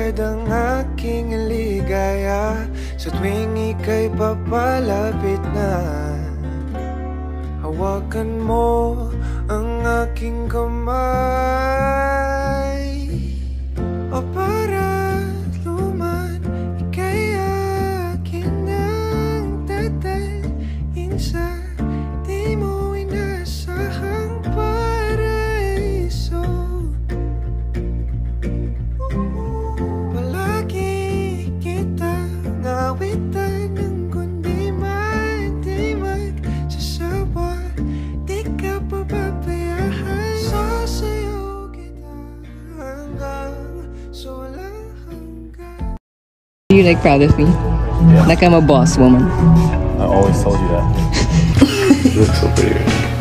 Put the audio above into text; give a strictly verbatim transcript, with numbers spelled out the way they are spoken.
agad ang aking ligaya sa tuwing ika'y papalapit na. Hawakan mo ang aking kamay, o para luman ika'y akin ang tatalin sa di mo inasahang paraiso. Palagi kita nawitan ng kundi man di magsasawa, di ka pababayaan. Sasayaw kita hanggang sa walang hanggan. Are you like proud of me? Yeah. Like I'm a boss woman. I always told you that. You look so pretty.